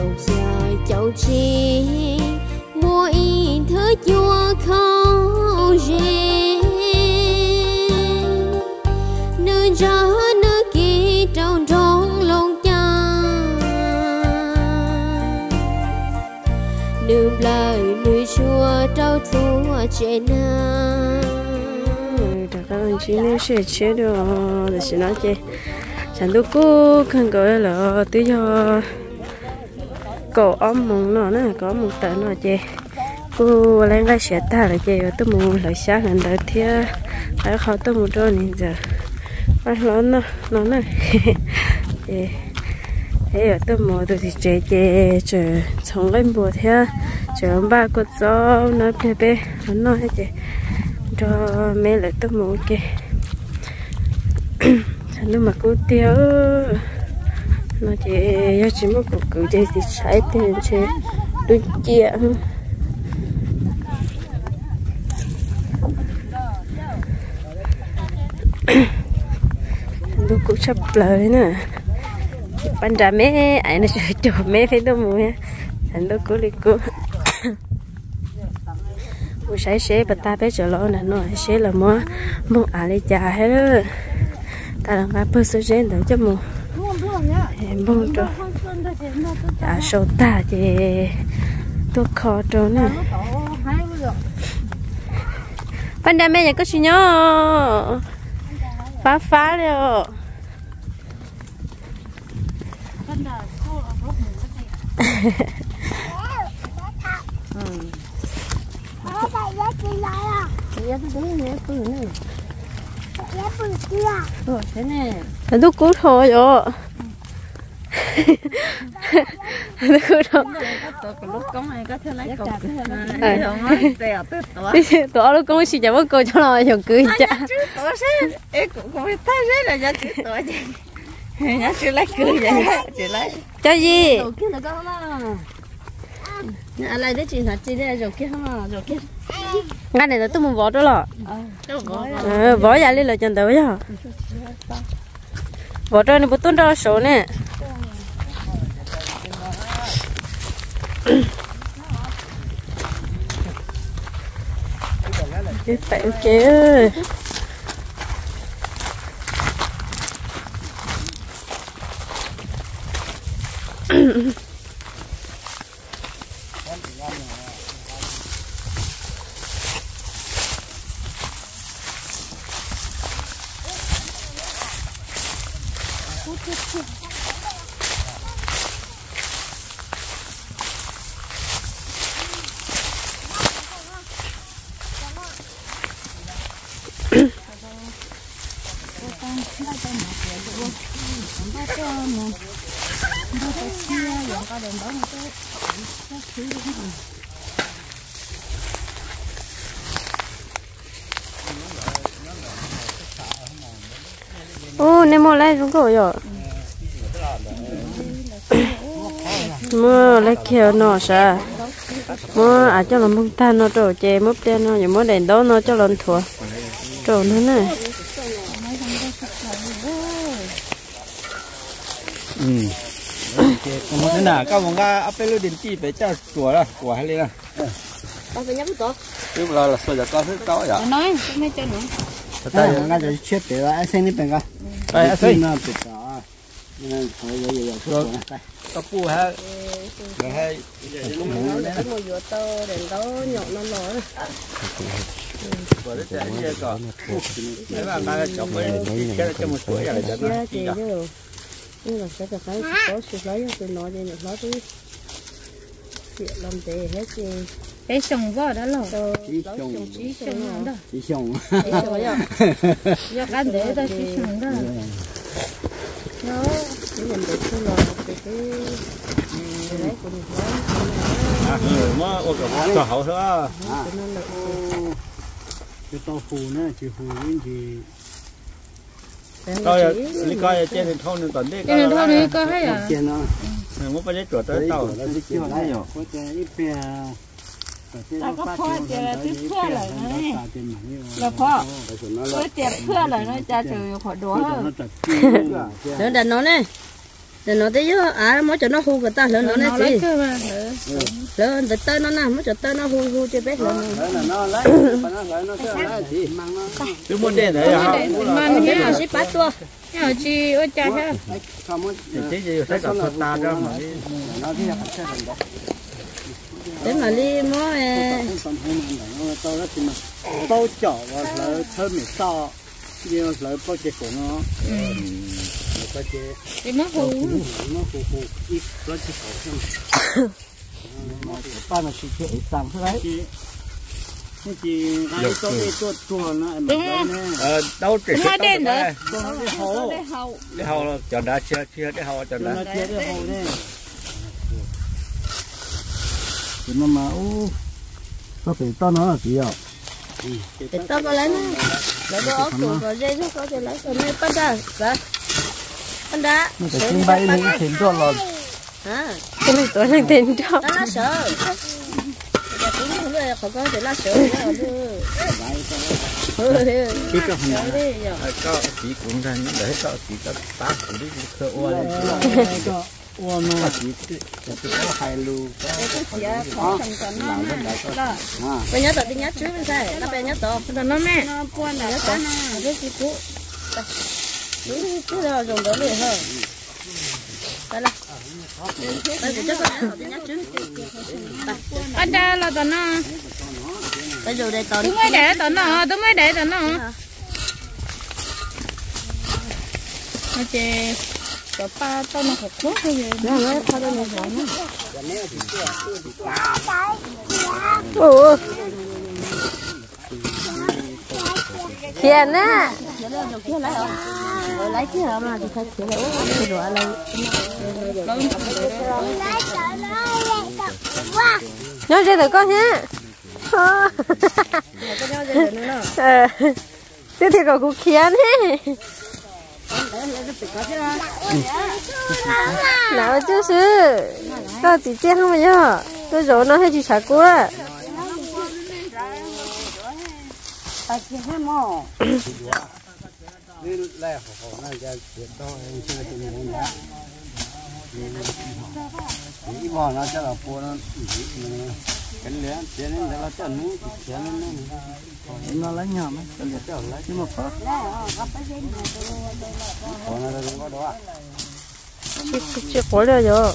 dầu dài cháu chi mua y thứ chua khâu rê nơi ra nơi kia trong trong lòng cha đường lời nuôi chua trao thua trên na các anh chị nếu sẽ chế được thì sẽ nói chị chẳng đâu cô không gọi là tí cho cậu ấm mùng nó có một tờ nó chị cô lên cái xe ta là chị tôi muốn lại sáng lần đầu tiên phải khó tôi một đôi này giờ phải nó này chị thế ở tôi mua tôi thì chị chờ从lên bùa theo chờ ông ba cô cháu nói bê nó nói chị cho mẹ lại tôi mua kì nếu mà cô tiêu nó chỉ một cuộc cử chơi thì sai tiền chơi đôi chia đôi cũng sắp lời nè ban ra mẹ ai nó chơi mẹ phải tôi mua nha thành đôi cũng đi cũng mua sấy sấy bà ta bé chờ lo nè nó sấy là mua ai lấy trà hết đó ta làm cái bơ sữa rén để cho mua em bông cho à sầu ta thì tôi khó cho nè ban đêm mẹ nhà có gì nhá phá rồi nó cút thôi rồi nó cút thôi tụi nó cũng chỉ cho bố cô cho nó dùng cười cha cho gì lại đấy chị thật chị đây rồi kia không rồi kia ngay này là tôi muốn vỏ đó là vỏ ra đi là chân tới nhá vỏ ra này bút tuôn ra số nè cái phải kia ô nem mua lấy chúng tôi rồi mua lấy kẹo nó sao mua à cho làm bông tan nó trổ chè mướp đen nó những món đèn đó nó cho lần thua trổ nữa này thế nào các bạn ga áp lên điện chi phải cho chùa đó chùa hay lên à con phải nhắm tổ lúc là sợi giờ con thứ có vậy nói mấy chân nữa tại ngay giờ chết để lại xem đi bên cái đây xem nó bị đó nên thôi giờ có pu ha hay cũng mua vừa to đèn đó nhọn nó nổi vừa đấy chạy kia còn nếu mà ngay chọc với cái cho một tuổi là cho nó chị chứ nhưng mà sẽ phải có sự lấy từ nó đi được nó đi chuyện làm thế hết gì cái sòng vợ đó là chỉ sòng do cái để ta chỉ sòng đó nó chỉ làm được cái lò cái lấy của mình người mà ô cả cho hậu nữa cái tàu phù nữa chỉ phù những gì coi đi coi trên hình thôn tuần đi trên thôn đi coi hay à trên nó muốn phải chuột tới tàu nó đi kêu đấy rồi có cái ít bè ta có phơi thì tiếp phơi lại này là phơi phơi tiếp phơi lại nó cha chịu khỏi đũa nữa đặt nó này để nó thấy mới cho nó hù người ta lớn nó này gì lớn từ tới nó nè mới cho tới nó hù cho bé lớn nó lấy nó thì mang nó cứ muốn đen đấy hả mà nó là ship bắt tua nhỏ chi ôi cha ha thế gì sẽ gặp thật ta ra mà nó thì là phải đó để mà đi mới tôi đó thì mà tôi chở và lấy thơm mì to nhưng lấy bao chế của nó bao chế thì nó hù ít lấy chế của nó ba là sự kiện tăng thế đấy cái gì ai có cái tuột nó em đâu chỉ mới đen nữa để hậu là chọn đã chia để hậu chọn đã thì mà có phải to nó là gì ạ? để tao có lấy nó lấy đồ ốc của có dây nó có thể lấy cái này bắt ra vậy bắt ra nó phải chim bay lên thuyền cho lòn à cái này tôi đang thuyền cho nó sợ giờ cũng không được không có thể là sợ nữa cái cái có chỉ cũng ra những để có chỉ có tác của đi khơi oa nó chỉ có hai lu bây giờ tao đi nhát trước bên sai nó bây giờ tao nó mẹ nó quan là tao cái gì cũ cái đó dùng đó liền hơn đây là đây thì chắc là đi nhát trước anh ra là tao nó bây giờ đây tao tôi mới để tao nó chị có ba tao nó học tốt hay gì nó tao đâu nhận nó ủa tiền á lấy cái mà thì phải tiền lấy đồ lấy nhớ chơi được con nhá tiếp theo còn cũng khiến hết nào chứ sư tao chỉ chơi không mà nhá tôi rồi nó hay chỉ xả cua đi lại họ này ra chuyện đó em chưa từng nghe nhá đi bỏ nó cho là phụ nó cái lẽ chuyện này là cho nó lấy nhau mấy cái cho lấy chứ mà có còn là đừng có đó chưa có được rồi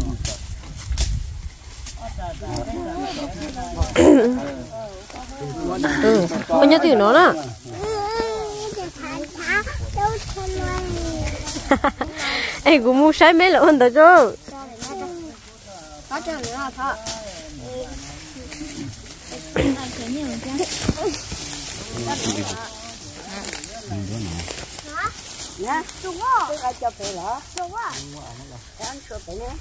con nhớ từ nó nè em cũng mua sai mấy lợn đó chứ có cho nữa thôi nhá đúng không tôi cho phải lỡ đúng không ăn sữa phải nhé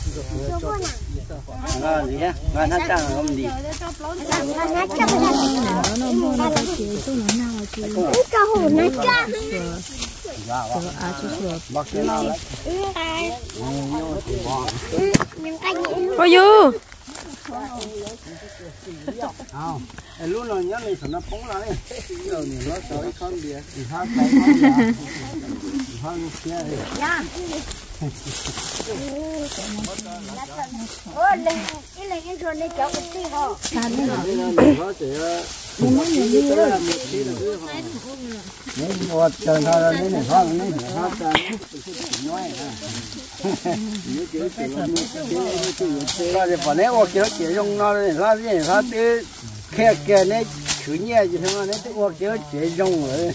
gì á ngon hết trơn không gì ôi du lúc nào nhớ này nó phóng lại rồi nó tới con bia thì hát lấy con bia hơn kia ôi lên cái rồi này cháu cũng đi họ một trời thôi đấy này thôi đấy hát nói rồi phần này ô kiểu chỉ dùng nó này nó gì nó tới khe khe này chữ nhẹ gì thế mà này ô kiểu chỉ dùng rồi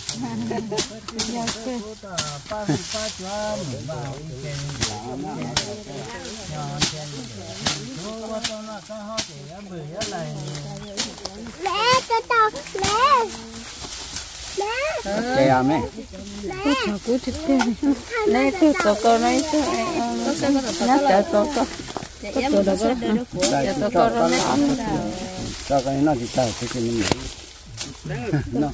lẽ cho tao lẽ kè mẹ cú thịt này cứ có này nó chả có cho cái nó chỉ tao cái mình nó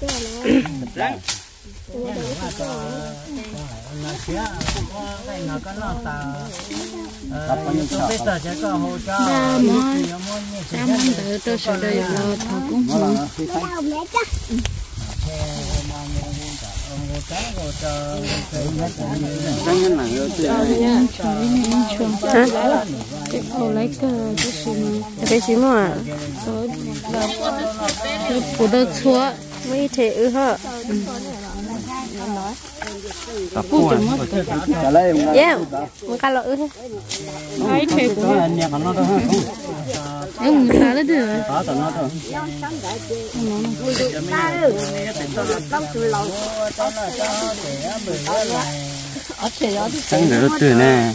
cái hồ lấy cái gì mà cái phụ được chúa mấy thế hả phụ chừng mất yeah một cái lỡ cái thế của người ta lấy được sáng giờ từ nè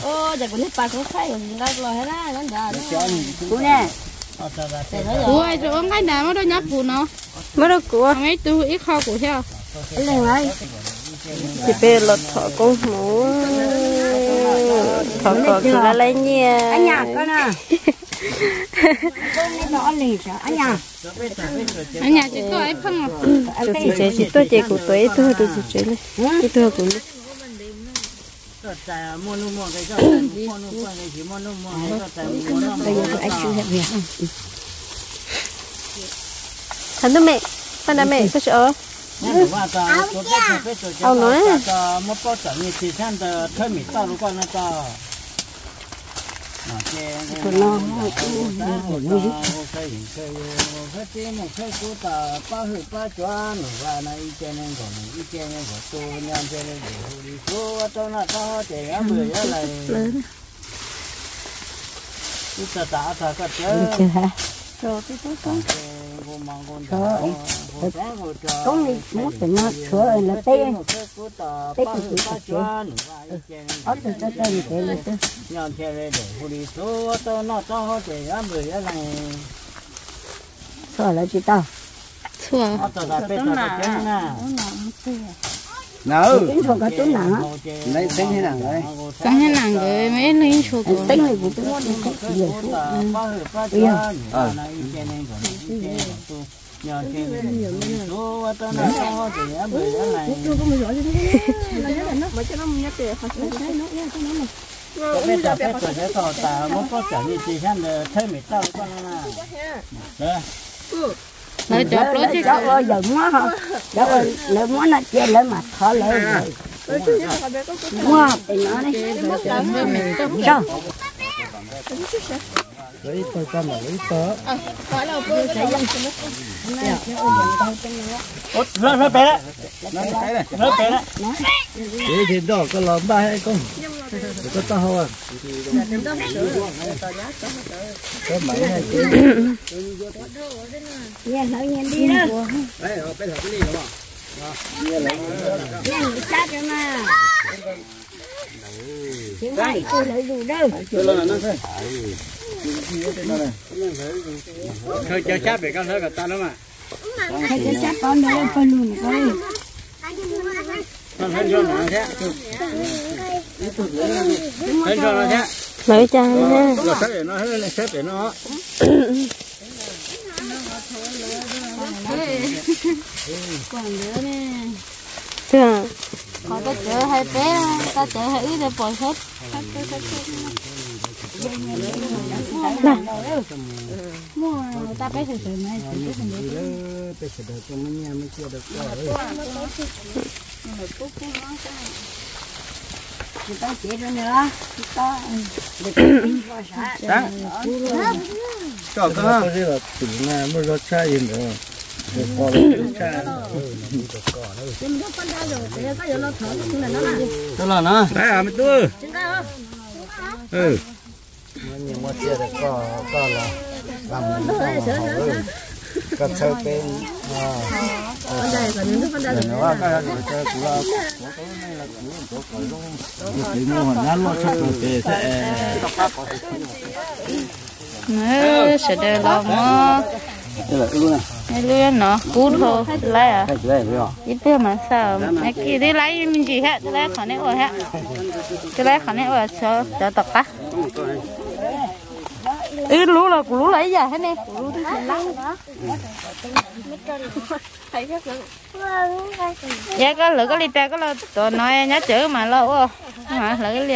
của ai rồi ông cái nào mà đó nhấp phụ nó mới được của mấy tôi ít kho của theo thì bây giờ thọ con mũ thọ cỏ cứ là lấy nha anh nhà con à nó lì sao anh nhà chỉ có ai phân à chỉ tôi chỉ của tôi chỉ này tôi của thằng tôi mẹ con là mẹ có sợ ông nói một bao tải như thế này là thôi mình tao lúc con nó tao con đi muốn phải nó sửa là tê tê cái gì ở từ từ từ từ từ nhon theo để hồ đi số to nó to để ăn bưởi này sửa là chị tao chua nào tính thôi có chỗ nào lấy tính thế nào đấy cái này nàng người mấy linh chua của tính này cũng muốn đi cái gì lấy chọc lối chứ đó ơi giờ mua hả đó ơi lấy mua nó chơi lấy mặt khó lấy mua thì nó đấy sao lấy tôi cho mà lấy tớ nó bé đấy nó bé đấy thế thì đó có lò ba hay không có tao không à có mấy này nghe nói nghe đi đó đấy rồi bây giờ cái gì đó nghe sát rồi mà chuyện này tôi lấy đủ đâu thôi chơi cháp để con thấy cả ta đó mà hay cái sát con nữa con luôn coi con thấy cho nó thế thấy cho nó thế lấy chăng nha rồi xếp để nó hết xếp để nó còn nữa nè chưa còn ta chở hai bé ta chở hai đứa để bỏ hết mua ta bé sờ sờ này người ta chỉ rồi nữa ta cho cơ ha cái là tủ là mới có chai gì nữa cho là nó đấy à mấy tôi ừ nhưng mà chia được có là làm có chơi bên nó cái chơi cũng là cái mua hoàn ngắn lo chắc là về nữa sẽ để làm mà cái lươn nó cút thôi lấy à ít bữa mà sao cái kia đi lấy mình gì hết lấy khỏi này rồi hết cái lấy khỏi này rồi cho tập á ít lú là lú lấy giờ hết nè dạ có lựa cái ly trà có là tụi nói nhá chữ mà lâu không hả lựa cái ly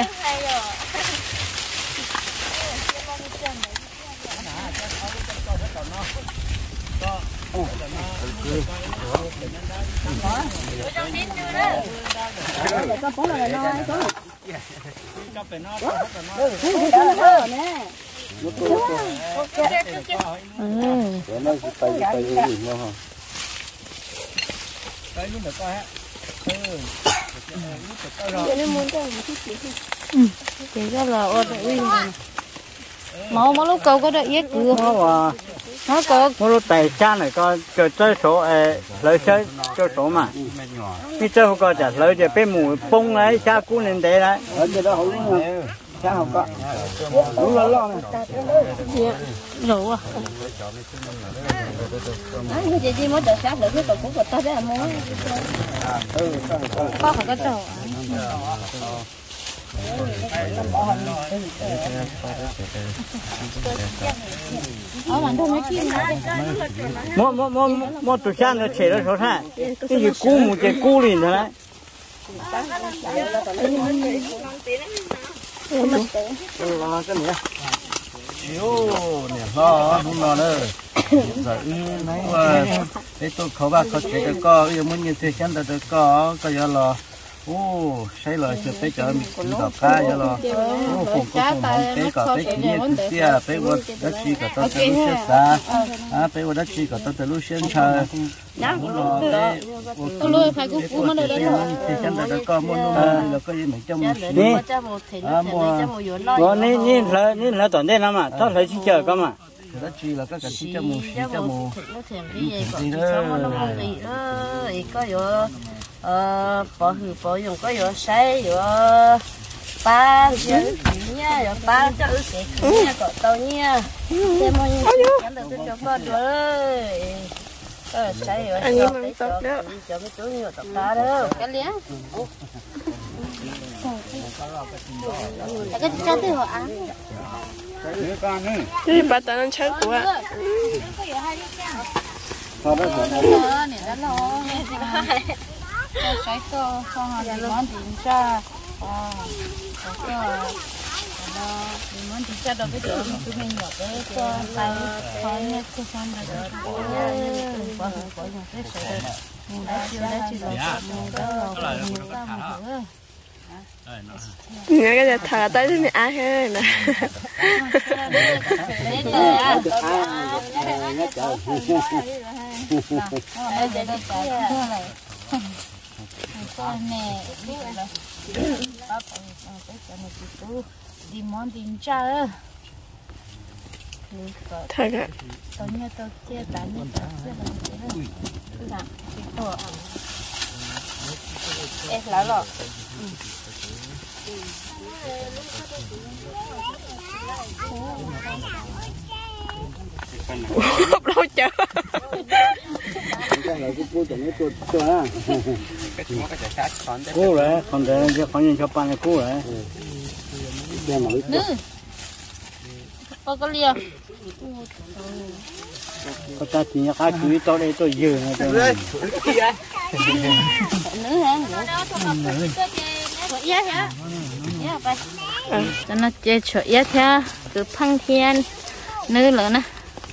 Chỉ có là ô tô uy mà lúc cầu có đợi yết cửa nó có một lúc tài cha này có chơi số lấy chơi số mà khi chơi không có chả lấy thì bên mù bông đấy cha cũ nên thế đấy ở chỗ đó không cha không có đúng là lo này đủ à chị mới được sát được cái tổ của ta đấy mua có phải có trâu ở bản thân nó chim một tụi cha nó chế nó số thà cái gì cũ một cái cũ liền đấy lo cái này yếu nè lo đúng lo nữa rồi nói cái tôi khẩu bạc có chế được co bây giờ muốn như thế chẳng được co có giờ lo ô xây lời chưa tới chợ mình cũng đọc cá giờ lo ô cùng mong cái có tới chỉ như thế à tới vừa đất chi có tới từ lúc xưa xa tới vừa đất chi có tới từ lúc xưa thời muốn lo cái tôi phải cú mà được đấy thì chẳng được co muốn là có gì mình trong đi mua nên là toàn đây lắm mà tao lấy chi chờ cơ mà đất chi là các cái chi cho mù gì đó có vô bỏ dùng có vô xây vô ba chứ nha vô ba cho cái nha có tao nha xem mọi người chẳng được cho con rồi xây vô anh em ăn tốt đó cho cái túi nhiều tao ta đó cái liếng cái cho tôi họ ăn cái bà ta nó chơi của ạ cái cơ xong rồi thì món thịt cha món thịt cha đâu biết được mình nhỏ bé cho tay thôi nhé cho xong rồi bỏ dùng cái sợi đã chưa nghe cái thằng tới thì mình ăn hết nè đi món tìm cha ơ thật ạ tao nhớ tao chia bán như tao chia bán như thế nào em lại rồi đâu chờ cũ đấy còn để cho con nhìn cho bạn này cũ đấy nữ có lia có ta chỉ nhắc chú ý tôi đây tôi dừ này tôi nữ hả cho nó chơi chọi yết theo cứ phăng thiên nữ lớn nè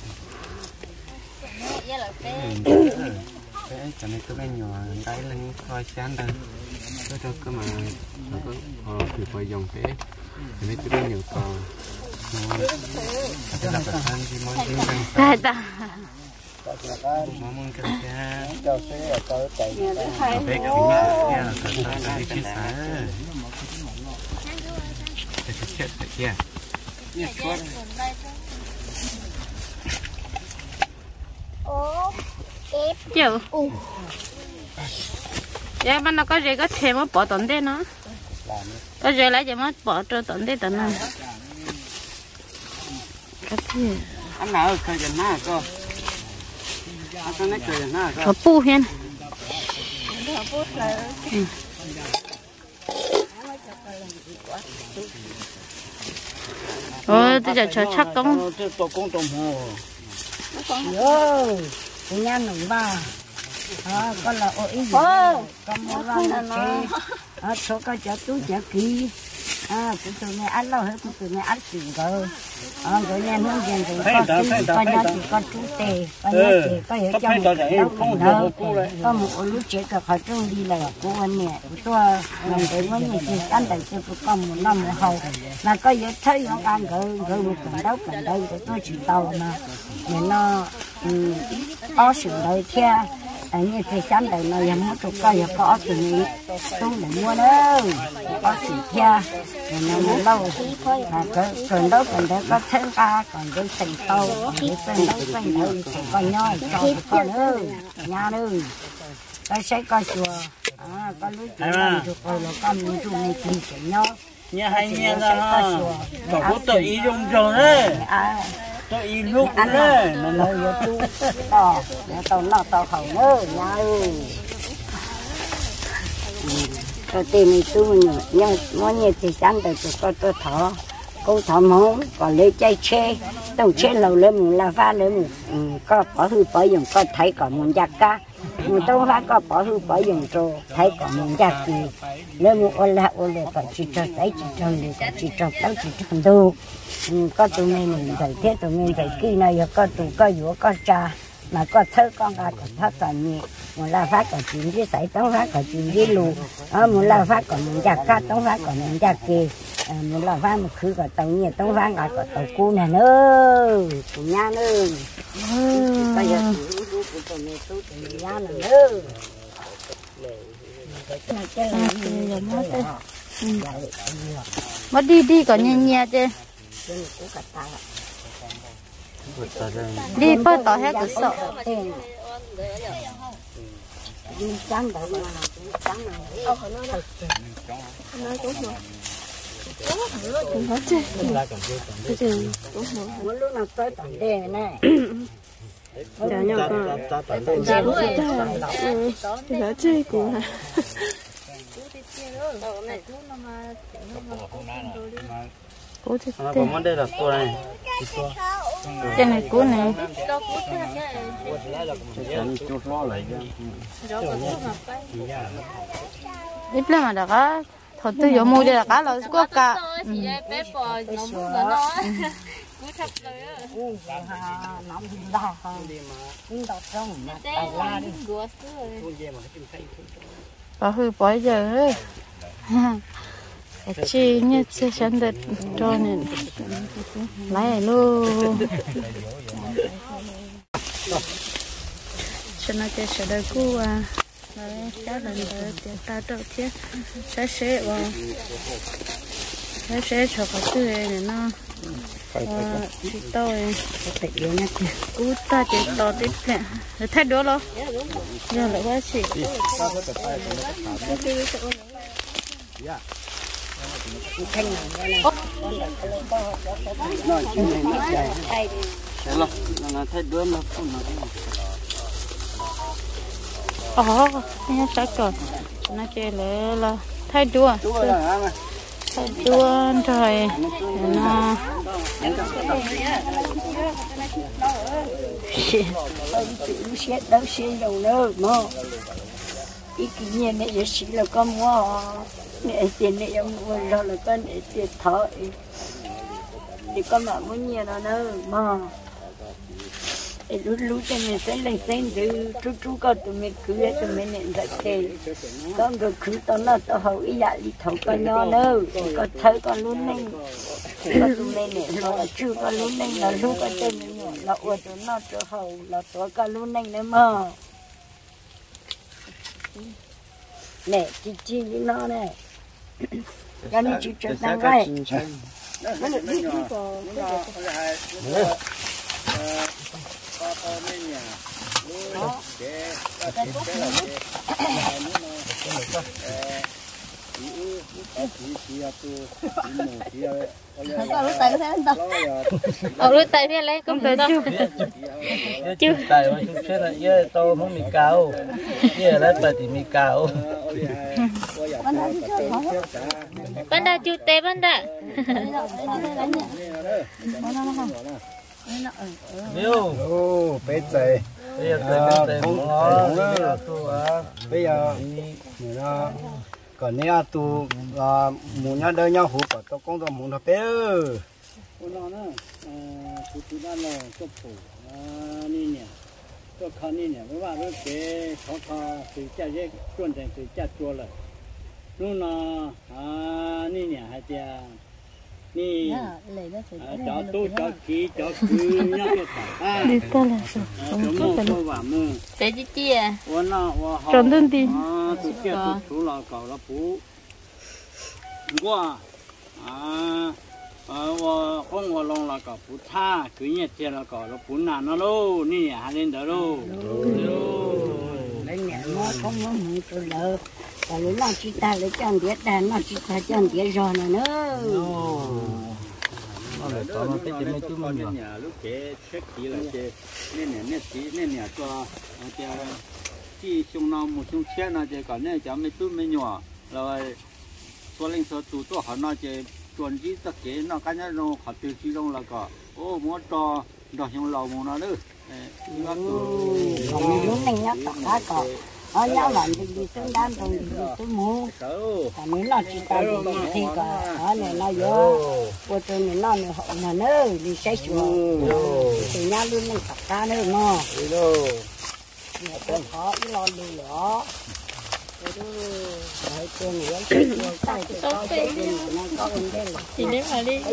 cho nên cái nhỏ cái lên coi chán đây cái đó cái mà nó có thử coi dòng thế cho nên cái nhiều còn cái là cái ăn gì món gì đây ta món cái cha cho xe cho chạy bé cái gì là cái cái xả cái chết cái kia chịu dạ bên nó có gì có thêm mà bỏ tận đây nó có gì lấy cho mất bỏ cho tận đây tận này cái gì anh nào chơi gì na cô anh nói chơi gì na có pu hen ôi tôi giờ chờ chắc công tôi cũng đồng hồ nhà nồng ba con là ôi con mua ra là nó số cái chợ túi chợ kỳ tụi mày ăn lâu hết tụi mày ăn xỉu rồi rồi nhà hướng dẫn rồi con nhà chỉ con chú tề con nhà tề có hiểu trong đâu cũng đâu có một lúc chết cả khỏi trung đi là cô anh nè tôi làm để mới nhìn thì ăn đầy cho con một năm một hầu mà có hiểu thấy nó ăn rồi một cần đâu để tôi chỉ tàu mà để nó có sự đời theo như thì sáng đây nó làm một chút coi có từ này tôi để mua đâu có sự theo nó lâu mà còn đó có thêm ca còn cái thành tàu còn cái tên đâu tên đâu còn nhoi cho con ơi nhà ơi cái sẽ coi chùa có lúc làm chùa rồi là con mình chùa này thì sẽ nhoi nhà hay nhà là có tự ý dùng rồi đấy tôi ý lúc đấy nó lời vô chú to nó to khẩu nữa nhà ơi tôi tìm mình tu nữa nhưng mỗi ngày thì sáng tới tôi thọ cô thọ món còn lấy chai che tàu che lầu lên một là pha lên một có bỏ hư bỏ dùng có thấy còn một giặc cá một tàu pha có bỏ hư bỏ dùng rồi thấy còn một giặc gì lên một ô là còn chỉ cho thấy chỉ cho người còn chỉ cho tao chỉ cho đâu có tụi mình thấy thế tụi mình thấy kia này có tụi có vú có cha mà có thơ con gái còn thơ toàn nhẹ một là phát còn chuyện với sải tống phát còn chuyện với lù một là phát còn một giặc cá tống phát còn một giặc kia một là phát một khứ còn tàu nhẹ tống phát còn tàu cu này nữa của nhà nữa bây giờ tụi mình nhà nữa mất đi còn nhẹ chứ đi bắt tỏi hết cứ sợ đi trắng đậu mà trắng nó tốt mà cũng hết chứ cái gì muốn lúc nào tới tận đây này dạ nhau con thì đã chơi của cố thì nó có món đây là cô này cái này cố này chút lo lại ít lắm mà đã cá thôi tôi vô mua đây là cá là có cả bỏ hư bỏ giờ chi như xe chân đất cho nên lấy luôn cho nó chơi sẽ đời cũ à lấy giá lần đời tiền ta đâu chứ sẽ vào sẽ cho cái thứ này nó chỉ tôi cú ta chỉ to tiếp nè thay đũa lo giờ lại quá chị nó thay đuôi nó không nghe sao còn nó chơi là thay đũa rồi nó đâu xe đâu nữa mà ý kiến này này chỉ là con mua này tiền này em mua rồi là con để tiền thọ thì con bảo muốn nhiều nó nữa mà lúc cho mình sẽ lên xem từ chú con tụi mình cứ tụi mình nhận ra thế con rồi cứ tao nó tao hậu ý dạ đi thầu con nhỏ nữa con thấy con luôn nên con tụi mình nhận là chưa con luôn nên là lúc con tên mình là ủa tụi nó cho hậu là tụi con luôn nên nữa mà nè chi với nó này cái này chỉ cho tăng cái nó được đi vào lưỡi tay thế lấy không được đâu chưa tay mà chúng sẽ là với tô không mì cao với lấy bài thì mì cao ban đã chịu tê ban đã Miu, bé chạy bây giờ không bây giờ nó còn nếu tu muốn nhá đỡ nhau hụt có công tác muốn nó bé nó nữa tu đó là cho phụนี่เนี่ยก็คราวนี้เนี่ยเพราะว่าเก๋เขาสื่อจะเรียกจวนแต่สื่อจะจัวเลยนู่นนี่เนี่ยให้เจ้านี่จอตู้จอกีจอคือเนี่ย đi tới là sao không có vào mưa thế chứ chia tròn đơn đi tụi kia tụi chú là cầu là phú qua không có lòng là cầu phú tha cứ như thế là cầu là phú nào nó đâu nè hai lên đó đâu lên nhà nó không có mượn từ lợ và lúc nào chị ta lấy chân biết đàn nó chị ta chân biết rồi nữa nó cái gì mấy chú mình nhà lúc kế check kỹ là chế nên nhà cho chỉ xong nào một xong xe nào chế còn nên chả mấy chú mấy nhỏ rồi số linh số tụ tổ họ nói chế chuẩn chỉ tất kế nó cái nhá nó họ tiêu chí trong là cả ô muốn cho đòi trong lầu một nó nữa còn lúc này nhá tất cả cả ở nhau làm gì tương đan rồi gì tương mua còn nếu là chỉ ta đi thì cả ở này nó vô của tôi nó họ mà nữa đi xây xuống thì nhau luôn này tất cả nữa nó nhà tôi họ đi lo đi đó chị nếu mà đi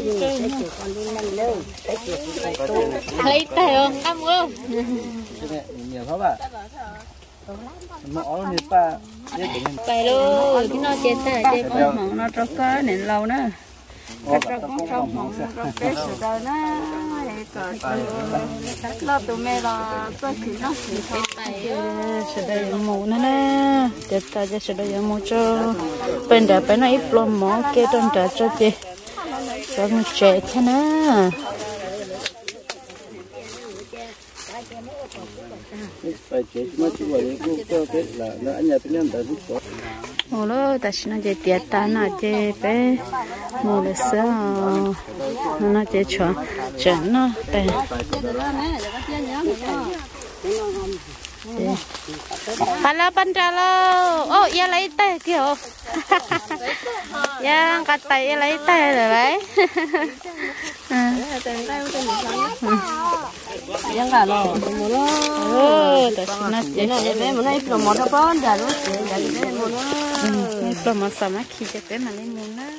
lấy tay không ăn không nhiều không ạ mà ở nơi ta phải luôn cái nó trên tay trên con mỏng nó tróc cá nền lâu nữa tróc con mỏng tróc bé sữa rồi nó lo tụi mẹ là tôi chỉ nó chỉ tay sữa đầy mù nữa nè để ta cho sữa đầy mù cho bên đó bên này ít lon mỏ kia trong đó cho chị cho nó trẻ thế nè phải chế mất chú vậy cũng cái là anh nhà tôi nhận được chút mù đó ta xin nó chơi tiệt ta nó chơi bé mù là sao nó chơi chọn nó bé Halo Panjalo, oh ia lấy tay kiểu, yang cắt tay lấy tay rồi đấy. yang là nó ta xin nó chơi. này bé muốn lấy promo đó con, giờ nó chơi, giờ bé muốn nó. Promo sama kita pe mana muna.